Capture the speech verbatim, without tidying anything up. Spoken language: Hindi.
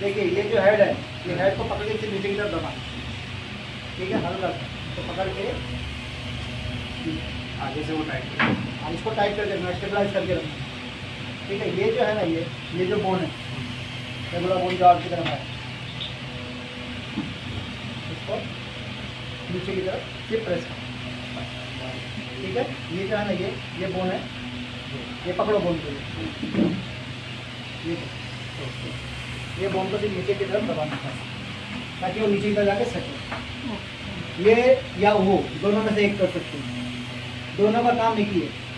देखिए ये जो हेड है, ये हेड को पकड़ के इसे नीचे की तरफ दबा, ठीक है, हल्का तो पकड़ के आगे से वो टाइट कर, इसको टाइट करके रखना, स्टेबलाइज करके रखना, ठीक है। ये जो है ना, ये ये जो बोन है, रेगुलर बोन जो आपकी तरफ है, इसको नीचे की तरफ सिर्फ प्रेस करना, ठीक है। ये जो है ना, ये ये बोन है, ये पकड़ो बोन को, ये ये बोन को सिर्फ नीचे की तरफ दबाना है ताकि वो नीचे की तरफ जाके सके। ये या वो दोनों में से एक कर सकते हैं, दोनों का काम एक ही है।